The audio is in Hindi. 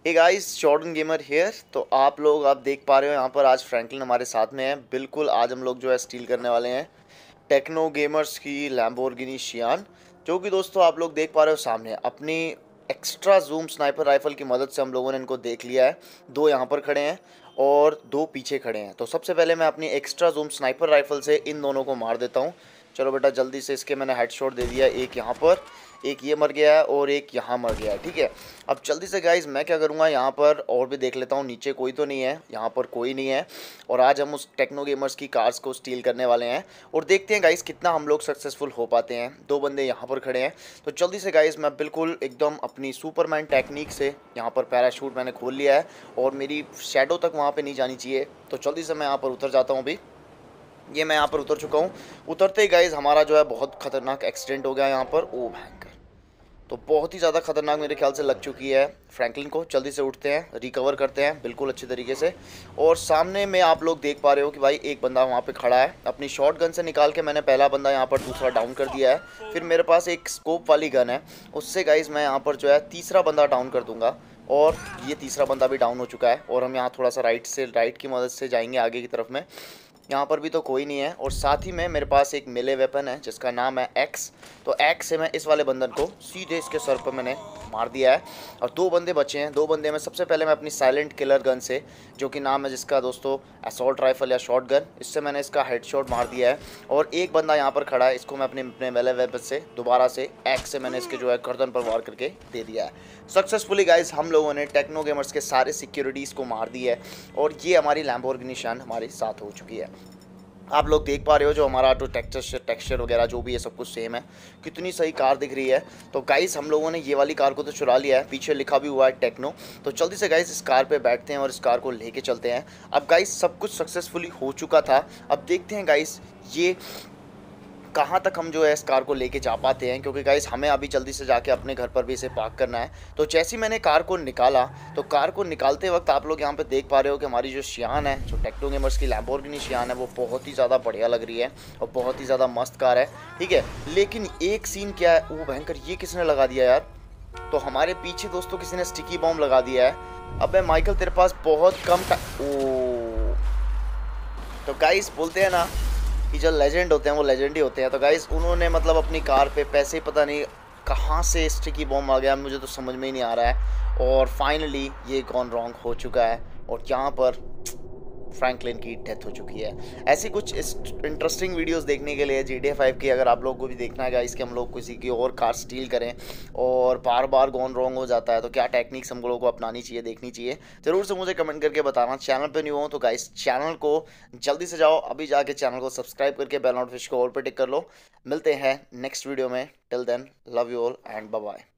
Hey guys, Jordan gamer here. तो आप देख पा रहे हो यहाँ पर आज फ्रैंकलिन हमारे साथ में है। बिल्कुल आज हम लोग जो है स्टील करने वाले हैं टेक्नो गेमर्स की लैम्बोर्गिनी शियान, जो कि दोस्तों आप लोग देख पा रहे हो सामने। अपनी एक्स्ट्रा जूम स्नाइपर राइफल की मदद से हम लोगों ने इनको देख लिया है। दो यहाँ पर खड़े हैं और दो पीछे खड़े हैं। तो सबसे पहले मैं अपनी एक्स्ट्रा जूम स्नाइपर राइफल से इन दोनों को मार देता हूँ। चलो बेटा जल्दी से। इसके मैंने हेडशॉट दे दिया, एक यहाँ पर, एक ये मर गया है और एक यहाँ मर गया है। ठीक है, अब जल्दी से गाइज मैं क्या करूँगा, यहाँ पर और भी देख लेता हूँ। नीचे कोई तो नहीं है, यहाँ पर कोई नहीं है। और आज हम उस टेक्नो गेमर्स की कार्स को स्टील करने वाले हैं और देखते हैं गाइज कितना हम लोग सक्सेसफुल हो पाते हैं। दो बंदे यहाँ पर खड़े हैं। तो जल्दी से गाइज मैं बिल्कुल एकदम अपनी सुपरमैन टेक्निक से यहाँ पर पैराशूट मैंने खोल लिया है और मेरी शैडो तक वहाँ पर नहीं जानी चाहिए। तो जल्दी से मैं यहाँ पर उतर जाता हूँ। अभी ये मैं यहाँ पर उतर चुका हूँ। उतरते ही गाइज हमारा जो है बहुत खतरनाक एक्सीडेंट हो गया यहाँ पर। ओ भयंकर, तो बहुत ही ज़्यादा खतरनाक मेरे ख्याल से लग चुकी है फ्रैंकलिन को। जल्दी से उठते हैं, रिकवर करते हैं बिल्कुल अच्छी तरीके से। और सामने में आप लोग देख पा रहे हो कि भाई एक बंदा वहाँ पे खड़ा है। अपनी शॉर्ट गन से निकाल के मैंने पहला बंदा यहाँ पर दूसरा डाउन कर दिया है। फिर मेरे पास एक स्कोप वाली गन है, उससे गाइज मैं यहाँ पर जो है तीसरा बंदा डाउन कर दूंगा। और ये तीसरा बंदा भी डाउन हो चुका है। और हम यहाँ थोड़ा सा राइट की मदद से जाएंगे आगे की तरफ में। यहाँ पर भी तो कोई नहीं है। और साथ ही में मेरे पास एक मेले वेपन है जिसका नाम है एक्स। तो एक्स से मैं इस वाले बंदन को सीधे इसके सर पर मैंने मार दिया है। और दो बंदे बचे हैं। दो बंदे में सबसे पहले मैं अपनी साइलेंट किलर गन से, जो कि नाम है जिसका दोस्तों असॉल्ट राइफल या शॉर्ट गन, इससे मैंने इसका हेडशॉट मार दिया है। और एक बंदा यहाँ पर खड़ा है, इसको मैं अपने मेले वेपन से दोबारा से एक्स से मैंने इसके जो है गर्दन पर वार करके दे दिया है। सक्सेसफुली गाइज हम लोगों ने टेक्नो गेमर्स के सारे सिक्योरिटीज़ को मार दिया है और ये हमारी लैम्बोर्गिनी शियान हमारे साथ हो चुकी है। आप लोग देख पा रहे हो जो हमारा जो टेक्सचर वगैरह जो भी है सब कुछ सेम है। कितनी सही कार दिख रही है। तो गाइस हम लोगों ने ये वाली कार को तो चुरा लिया है, पीछे लिखा भी हुआ है टेक्नो। तो जल्दी से गाइस इस कार पे बैठते हैं और इस कार को लेके चलते हैं। अब गाइस सब कुछ सक्सेसफुली हो चुका था। अब देखते हैं गाइस ये कहाँ तक हम जो है इस कार को लेके जा पाते हैं, क्योंकि गाइस हमें अभी जल्दी से जाके अपने घर पर भी इसे पार्क करना है। तो जैसे ही मैंने कार को निकाला, तो कार को निकालते वक्त आप लोग यहाँ पे देख पा रहे हो कि हमारी जो शियान है, जो टेक्नो गेमर्स की लैम्बोर्गिनी शियान है, वो बहुत ही ज़्यादा बढ़िया लग रही है और बहुत ही ज़्यादा मस्त कार है। ठीक है, लेकिन एक सीन क्या है, वो भयंकर, ये किसने लगा दिया यार। तो हमारे पीछे दोस्तों किसी ने स्टिकी बॉम्ब लगा दिया है। अब माइकल तेरे पास बहुत कम ओ, तो गाइस बोलते हैं ना कि जो लेजेंड होते हैं वो लेजेंड ही होते हैं। तो गाइस उन्होंने मतलब अपनी कार पे पैसे पता नहीं कहाँ से स्टिकी बॉम्ब आ गया, मुझे तो समझ में ही नहीं आ रहा है। और फाइनली ये गॉन रॉन्ग हो चुका है और यहाँ पर फ्रैंकलिन की डेथ हो चुकी है। ऐसी कुछ इंटरेस्टिंग वीडियोस देखने के लिए GTA 5 की अगर आप लोगों को भी देखना है गाइस कि हम लोग किसी की और कार स्टील करें और बार बार गॉन रॉन्ग हो जाता है, तो क्या टेक्निक्स हम लोगों को अपनानी चाहिए, देखनी चाहिए, ज़रूर से मुझे कमेंट करके बताना। चैनल पे न्यू हो तो गाइस चैनल को जल्दी से जाओ, अभी जाके चैनल को सब्सक्राइब करके बेल नोटिफिकेशन को ऑल पे टिक कर लो। मिलते हैं नेक्स्ट वीडियो में। Till then love you all and bye bye.